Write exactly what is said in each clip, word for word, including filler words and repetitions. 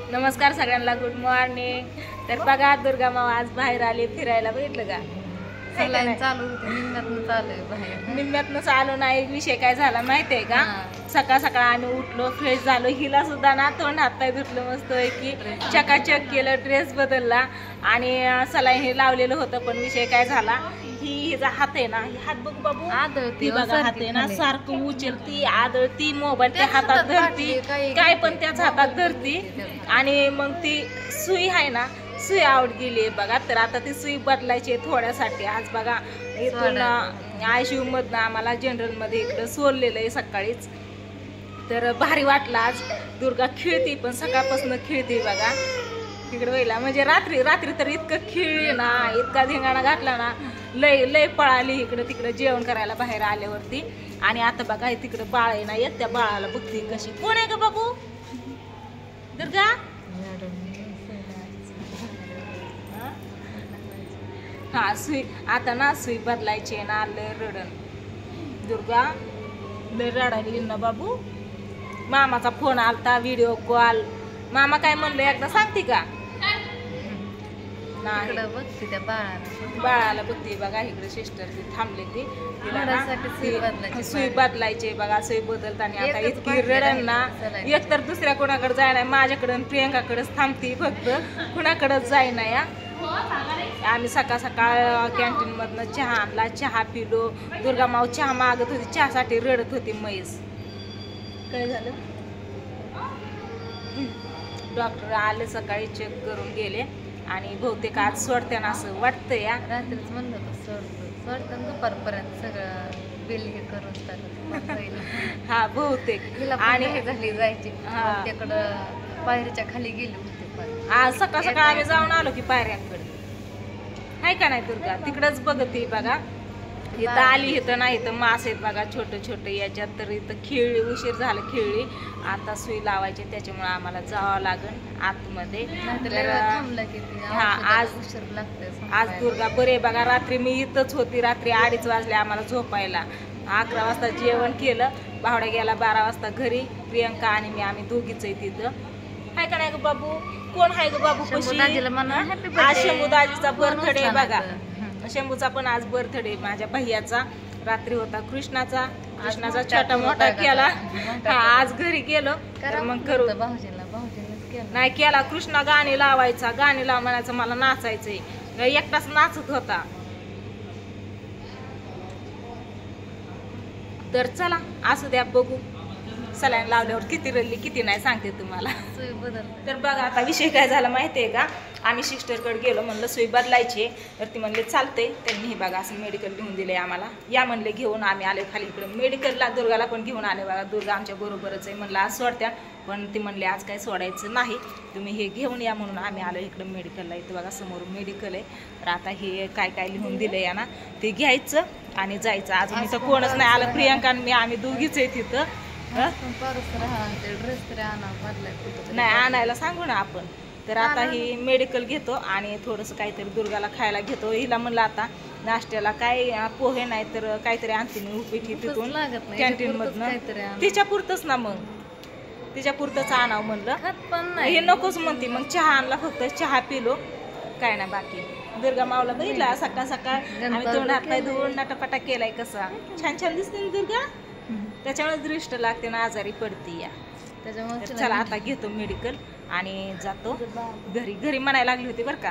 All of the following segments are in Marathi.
नमस्कार सगळ्यांना, गुड मॉर्निंग. तर बघा दुर्गा माव आज बाहेर आली फिरायला, बघितलं का? चालू होती निम्म्यातनं चालू आहे बाहेर. निम्म्यातनं चालू नाही. विषय काय झाला माहितीये का? सकाळ सकाळ आम्ही उठलो, फ्रेश झालो, हिला सुद्धा ना तोंड हात पाय धुतलं मस्त आहे की चकाचक केलं, ड्रेस बदलला आणि सलाईन हे लावलेलं होतं. पण विषय काय झाला, ही हिचा हात आहे ना, हात बघ बाबू आदळती बघा, हात आहे ना सारखं उचलती, आदळती, मोबाईल त्या हातात धरती, काय पण त्याच हातात धरती. आणि मग ती सुई आहे ना, सुई आवड गेली बघा. तर आता ती सुई बदलायची थोड्यासाठी. आज बघा इथून आयशीयू मधनं आम्हाला जनरल मध्ये इकडं सोडलेलं आहे सकाळीच. तर भारी वाटलं. आज दुर्गा खेळती, पण सकाळपासून खेळते बघा तिकडे व्हायला. म्हणजे रात्री रात्री तर इतकं खेळली ना, इतका धिंगाणा घातला ना, लय लय पळाली इकडं तिकडं जेवण करायला बाहेर आल्यावरती. आणि आता बघा तिकडं बाळ आहे ना, येत त्या बाळाला बघते कशी. कोण आहे ग बाबू? दुर्गा? हा सुई आता ना सुई बदलायची आहे ना, लय रडण दुर्गा, लय रडायली ना बाबू. मामाचा फोन आलता, व्हिडिओ कॉल. मामा काय म्हणलं एकदा सांगते का? नाही, बघते त्या बाळाला बाळाला बघते बघा. इकडे सिस्टर ती थांबली, ती तिला सुई बदलायची बघा. सुई बदलताना आता इतकी रडण ना, एक तर दुसऱ्या कोणाकडे जाय नाही, माझ्याकडे प्रियंकाकडेच थांबती फक्त, कुणाकडेच जाय नाही. या आम्ही सकाळ सकाळ कॅन्टीन मधनं चहा आणला, चहा पिलो. दुर्गा माव चहा मागत होती, चहासाठी रडत होती म्हैस. काय झालं? डॉक्टर आले सकाळी, चेक करून गेले आणि बहुतेक आज सोडत्याना असं वाटतं. या रात्रीच म्हणलं होतं सोडतो सोडतं दुपारपर्यंत सगळं बिल हे करून टाकत. हा बहुतेक. आणि हे झाली जायची त्याकडं पायरीच्या खाली गेली होती. आज सकाळ सकाळ आम्ही जाऊन आलो की पायऱ्यांकडे, हाय का नाही दुर्गा? तिकडच बघते बघा. इथं आली, इथं नाही तर मास आहेत बघा छोटे छोटे याच्यात. तर इथं खेळली, उशीर झालं खेळली. आता सुई लावायची, त्याच्यामुळे आम्हाला जावं लागेल आतमध्ये. हा आज उशीर लागते. आज दुर्गा बरे बघा. रात्री मी इथंच होती, रात्री अडीच वाजले आम्हाला झोपायला. अकरा वाजता जेवण केलं, भावड्या गेला बारा वाजता घरी. प्रियंका आणि मी आम्ही दोघीच आहे तिथं. हाय का नाही ग बाबू? कोण हाय ग बाबू? कशी? आज शंभू दाजीचा बर्थडे बघा. शंभूचा पण आज बर्थडे माझ्या भैयाचा. रात्री होता कृष्णाचा. कृष्णाचा छोटा मोठा केला. हा आज घरी गेलो तर मग करू नाही केला. कृष्णा गाणी लावायचा, गाणी लाव म्हणायचं, मला नाचायचंय. एकटाच नाचत होता. तर चला असू द्या, बघू सलाईन लावल्यावर किती रडली किती नाही सांगते तुम्हाला. तर बघा आता विषय काय झाला माहितीये का? आम्ही सिस्टरकडे गेलो, म्हणलं सुई बदलायची. तर ती म्हणले चालते. त्यांनी हे बघा असं मेडिकल लिहून दिले आम्हाला. या म्हणले घेऊन. आम्ही आले खाली इकडे मेडिकलला. दुर्गाला पण घेऊन आले बघा. दुर्गा आमच्या बरोबरच आहे. म्हणलं आज सोडत्या, पण ती म्हणले आज काय सोडायचं नाही, तुम्ही हे घेऊन या. म्हणून आम्ही आलो इकडं मेडिकलला. इथं बघा समोर मेडिकल आहे. तर आता हे काय काय लिहून दिलं या ना, ते घ्यायचं आणि जायचं. अजून इथं कोणच नाही आलं. प्रियंका आणि मी आम्ही दोघीच आहे तिथं. नाही आणायला सांगू ना आपण. तर आता ही मेडिकल घेतो आणि थोडंसं काहीतरी दुर्गाला खायला घेतो. हिला म्हणलं आता नाश्त्याला काय पोहे नाही तर काहीतरी आणते मी उपीठी तिथून कॅन्टीन मधनं. तिच्या पुरतच ना, मग तिच्या पुरतच आणावं म्हणलं. हे नकोच म्हणते. मग चहा आणला, फक्त चहा पिलो, काय ना बाकी. दुर्गा मावला बघितला सकाळ सकाळ आम्ही तोंड हात पाय धुवून नाटापाटा केलाय. कसा छान छान दिसते ना दुर्गा. त्याच्यामुळे दृष्ट लागते ना, आजारी पडते. या त्याच्यामुळे चला आता घेतो मेडिकल आणि जातो घरी. घरी म्हणायला लागली होती बरं का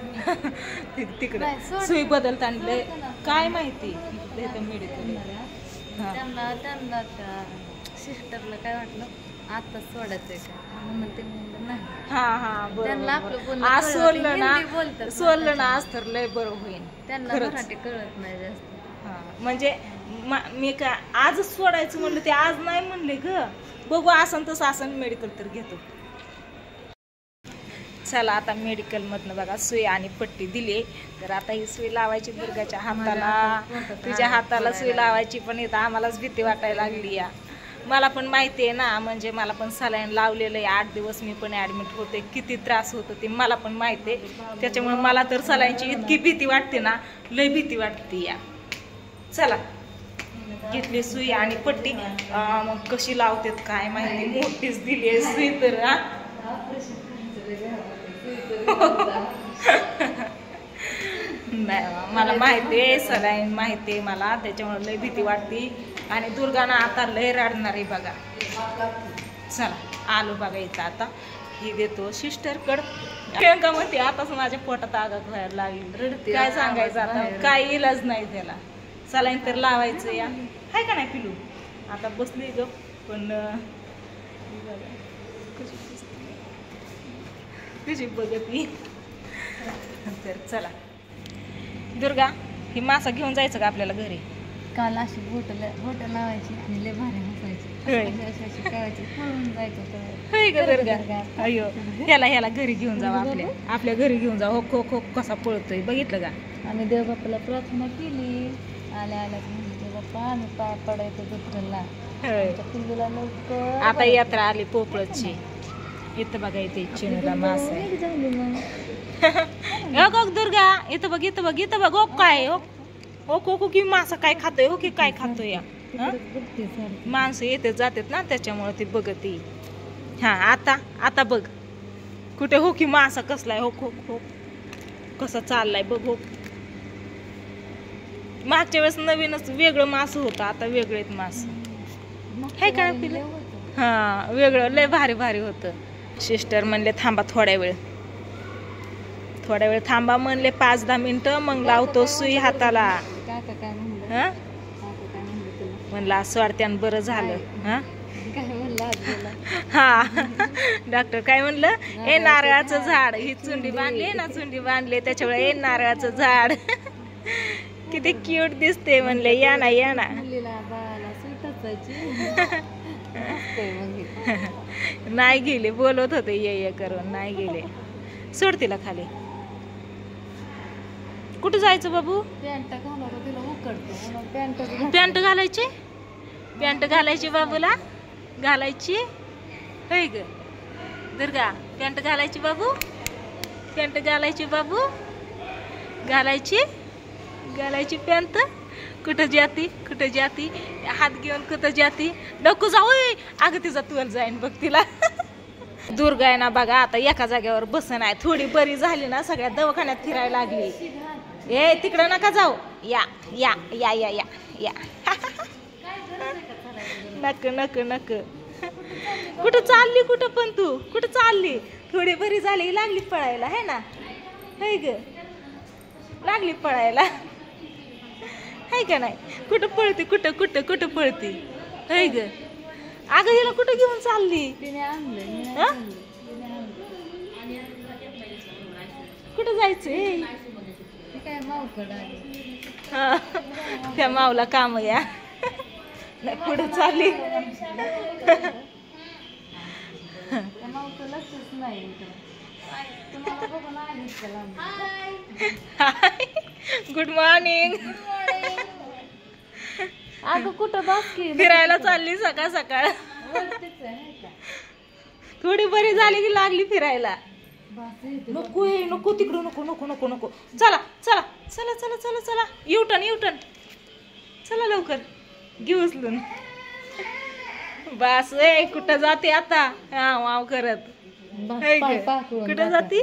तिकडे सुई बदलताना काय माहिती मेडिकल. त्यांना त्यांना त्या सिस्टरला काय वाटलं आता सोडायचंय का, म्हणून ते म्हणलं नाही. हा हा बरोबर. आज सोडलं ना, सोडलं ना आज तर लय बरं होईल. त्यांना मराठी कळत नाही जास्त. हा म्हणजे मी का आजच सोडायचं म्हणलं, ते आज नाही म्हणले ग. बघू आसन तसं आसन मेडिकल तर घेतो. चला आता मेडिकल मधनं बघा सुई आणि पट्टी दिली. तर आता ही सुई लावायची दुर्गाच्या हाताला, तुझ्या हाताला सुई लावायची. पण इथं आम्हालाच भीती वाटायला लागली. या मला पण माहिती आहे ना, म्हणजे मला पण सलाईन लावलेलं आहे. आठ दिवस मी पण ऍडमिट होते. किती त्रास होतो ते मला पण माहिती आहे. त्याच्यामुळे मला तर सलाईनची इतकी भीती वाटते ना, लय भीती वाटते. या चला घेतली सुई आणि पट्टी. मग कशी लावतात काय माहिती, मोठीच दिली आहे सुई तर. नाही बा, मला माहिती आहे सलाईन माहिती आहे मला, त्याच्यामुळे लय भीती वाटते. आणि दुर्गाना आता लय रडणार आहे बघा. चला आलो बघा इथं आता. ही देतो सिस्टरकड. प्रियंका म्हणते आताच माझ्या पोटात आगात व्हायला लागली. काय सांगायचं आता, काय इलाज नाही त्याला. सलाईन तर लावायचं या, हाय का नाही पिलू. आता बसली ग पण कशी बघत मी. तर चला दुर्गा, ही मासा घेऊन जायचं का आपल्याला घरी. काल अशी बोट बोट लावायची आणि लय भारी हसायची करायची पळून जायचं. होय ग दुर्गा. अयो ह्याला ह्याला घरी घेऊन जाऊ, आपल्या आपल्या घरी घेऊन जाऊ. हो खो खो कसा पळतोय बघितलं का. आम्ही देवबापाला प्रार्थना केली. आल्या आल्या देवबाप्पा आम्ही पाय पडायचं दुसऱ्याला पिल्लूला लवकर. आता यात्रा आली पोपळची. इथं बघा इथे चिणूला मास आहे. हो दुर्गा इथं बघ इथं बघ इथं बघ. हो काय हो हो खो खो की मासा काय खातोय. हो की काय खातोय या. माणसं येते जातात ना त्याच्यामुळे ती बघत. हा आता आता बघ कुठे हो की मासा कसलाय. हो खो खो कसा चाललाय बघ. हो मागच्या वेळेस नवीनच वेगळं मास होतं, आता वेगळेच मास हे काय पिलं. हा वेगळं लय भारी भारी होतं. सिस्टर म्हणले थांबा थोड्या वेळ थोड्या वेळ थांबा म्हणले पाच दहा मिनिटं, मग लावतो सुई हाताला. हा म्हणलं असं वाटत्यान बरं झालं. हा हा डॉक्टर काय म्हणलं, ए नारळाचं झाड. ही चुंडी बांधली ना, चुंडी बांधली त्याच्यामुळे ए नारळाचं झाड. किती क्यूट दिसते म्हणले. या ना या ना. नाही गेले, बोलत होते ये ये करून, नाही गेले. सोड तिला खाली. कुठं जायचं बाबू. पॅन्ट घालायची पॅन्ट घालायची बाबूला घालायची. होय ग दुर्गा, पॅन्ट घालायची बाबू. पॅन्ट घालायची बाबू. घालायची घालायची पॅन्ट. कुठं जाती कुठं जाती हात घेऊन कुठं जाती. नको जाऊ. अगं तिचा तुला जाईन बघ तिला. दुर्गा आहे ना बघा आता एका जागेवर बसन आहे. थोडी बरी झाली ना सगळ्या दवाखान्यात फिरायला लागली. ए तिकडं नका जाऊ. या या या या या या. नक नक नक. कुठं चालली कुठं पण तू कुठं चालली. थोडी बरी झाली लागली पळायला है ना. है ग लागली पळायला है का नाही. कुठं पळती कुठं कुठं कुठं पळती. है ग अगं हिला कुठं घेऊन चालली. कुठं जायचंय. हा त्या माऊला काम या. कुठं चालली. Good morning. अगं कुठं बाकी फिरायला चालली सकाळ सकाळ. थोडी बरी झाली की लागली फिरायला. नको हे नको तिकडं नको नको नको नको. चला चला चला चला चला चला. युटर्न युटर्न चला लवकर घेऊ उचलून. बस ए कुठं जाते आता. हा वाव करत. कुठं जाती.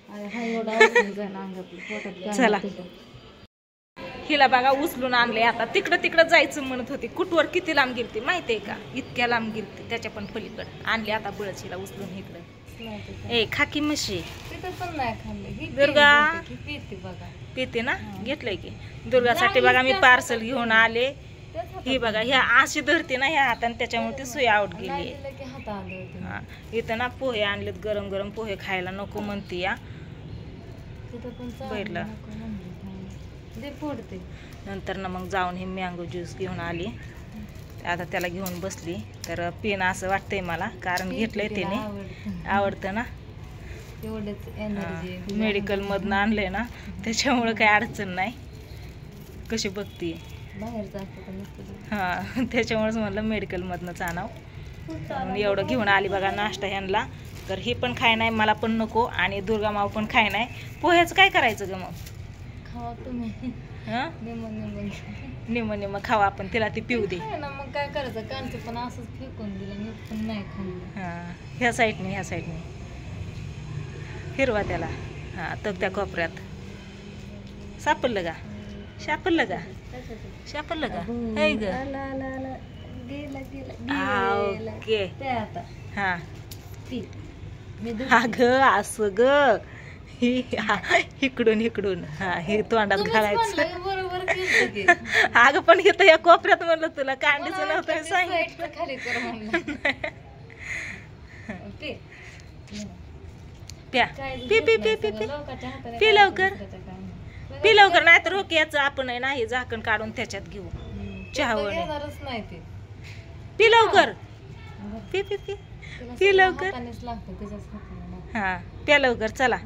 चला हिला बघा उचलून आणले. आता तिकडं तिकडं जायचं म्हणत होती. कुठवर किती लांब गेलती माहितीये का. इतक्या लांब गेलती त्याच्या पण पलीकडे आणली. आता बळच हिला उचलून इकडं. ए खाकी म्हशी. दुर्गा पिते ना. घेतलंय की दुर्गासाठी बघा मी पार्सल घेऊन आले. ही बघा ह्या अशी धरते ना ह्या हाताने त्याच्यामुळे ती सुई आउट गेली. हा इथं ना पोहे आणलेत गरम गरम. पोहे खायला नको म्हणते या. बैठला नंतर ना मग जाऊन हे मँगो ज्यूस घेऊन आली. आता त्याला घेऊन बसली. तर पिन असं वाटतंय मला कारण घेतलंय त्याने. आवडतं ना. मेडिकल मधनं आणलंय ना त्याच्यामुळं काही अडचण नाही. कशी बघती हा त्याच्यामुळेच म्हणलं मेडिकल मधनंच आणावं. एवढं घेऊन आली बघा नाश्ता ह्यांना. तर हे पण खाय नाही मला पण नको आणि दुर्गा माव पण खाय नाही. पोह्याचं काय करायचं ग मग. खावा तुम्ही. हा निम निम खावा आपण तिला ती पिऊ दे. मग काय करायचं कांचं पण असंच फेकून दिलं मी पण नाही खाल्लं. हा ह्या साईडने ह्या साईडने हिरवा त्याला. हा तर त्या कोपऱ्यात सापडलं का? सापडलं का? सापडलं का? हे ग ओके. हा अग असं ग इकडून इकडून हा हे तोंडात घालायचं. अगं पण इथं या कोपऱ्यात म्हणलं तुला कांडीचं नव्हतं सांगितलं. प्या पी पी पी पी पी पी लवकर पी लवकर. नाही तर ओके याचं आपण नाही झाकण काढून त्याच्यात घेऊ चहावर. पी लवकर पी पी पी पी लवकर. हा प्या लवकर चला.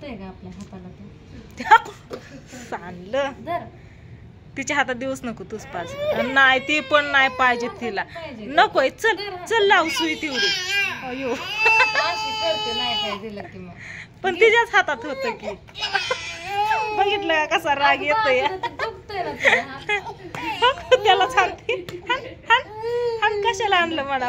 सांडलं तिच्या हातात देऊच नको तूच पाच. नाही ती पण नाही पाहिजे तिला नकोय. चल चल लावू सुई तेवढी. अयो पण तिच्याच हातात होत की. बघितलं कसा राग येतोय त्याला सांगते. कशाला आणलं म्हणाव.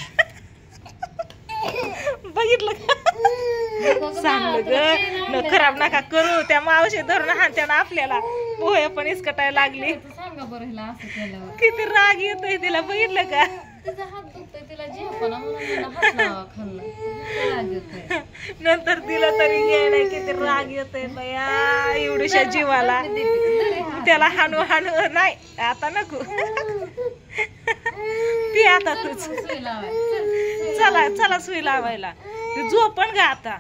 बघितलं का सांगलं ग न खराब नका करू. त्या मावशी धरून हाणत्यानं आपल्याला पोहे पण इसकटायला लागली. किती राग येतोय तिला. बघितलं का नंतर तिला तरी घ्यायला किती राग येतोय बया एवढ्याशा जीवाला. त्याला हाणू हाणू नाही आता नको. ती आता तूच चला चला सुई लावायला. ती झोप पण गा आता.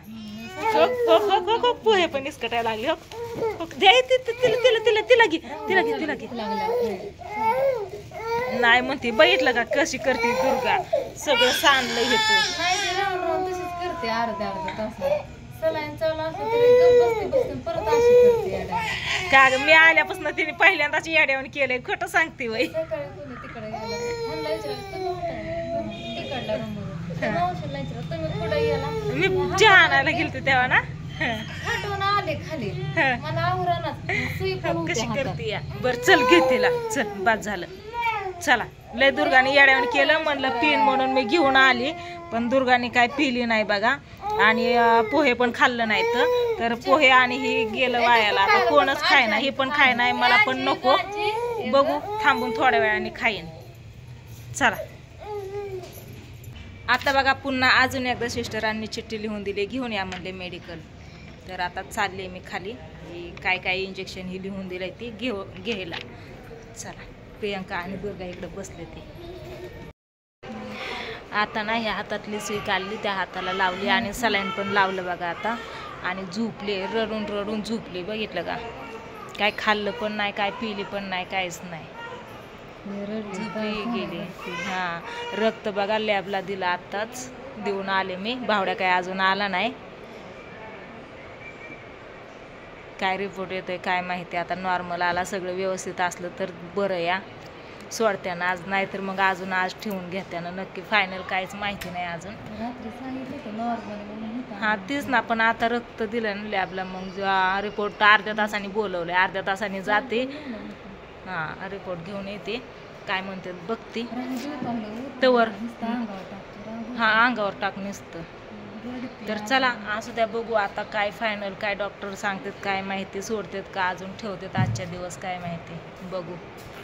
पोहे पण इसकटायला लागले. तिला तिला तिला तिला घे तिला घे तिला घे. नाही म्हणते बघितलं का कशी करते दुर्गा. सगळं सांडलं घेतो. का ग मी आल्यापासून तिने पहिल्यांदाच येड्यावर केलंय. खोटं सांगते वय. मी चहा आणायला गेलते तेव्हा ना कशी करते या. बर चल घे तिला चल बाद झालं. चला लय दुर्गाने येड्यावर केलं. म्हणलं पिन म्हणून मी घेऊन आली पण दुर्गाने काय पिली नाही बघा. आणि पोहे पण खाल्लं नाही. तर पोहे आणि ही गेलं वायाला. आता कोणच खाय ना. हे पण खाय नाही मला पण नको. बघू थांबून थोड्या वेळाने खाईन. चला आता बघा पुन्हा अजून एकदा सिस्टरांनी चिठ्ठी लिहून दिली घेऊन या म्हणले मेडिकल. तर आता चालले मी खाली. काय काय इंजेक्शन ही लिहून दिलंय ती घेऊ घ्यायला. चला प्रियंका आणि दुर्गा इकडे बसले ते. आता ना ह्या हातातली सुई काढली त्या हाताला लावली आणि सलाईन पण लावलं बघा आता. आणि झोपले रडून रडून झोपले. बघितलं का काय खाल्लं पण नाही काय पिली पण नाही काहीच नाही. झोपी गेली. हा रक्त बघा लॅबला दिलं आत्ताच देऊन आले मी. भावड्या काय अजून आला नाही. काय रिपोर्ट येतोय काय माहिती. आता नॉर्मल आला सगळं व्यवस्थित असलं तर बरं या सोडत्यानं आज. नाही तर मग अजून आज ठेवून घेत्यानं. नक्की फायनल काहीच माहिती नाही अजून. हा तीच ना पण आता रक्त दिलं ना लॅबला. मग रिपोर्ट अर्ध्या तासाने बोलवलंय. अर्ध्या तासाने जाते हा रिपोर्ट घेऊन येते. काय म्हणते बघते तवर हा अंगावर टाक नसतं. तर चला असू द्या बघू आता काय फायनल काय डॉक्टर सांगतात काय माहिती. सोडतात का अजून ठेवतात आजच्या दिवस काय माहिती बघू.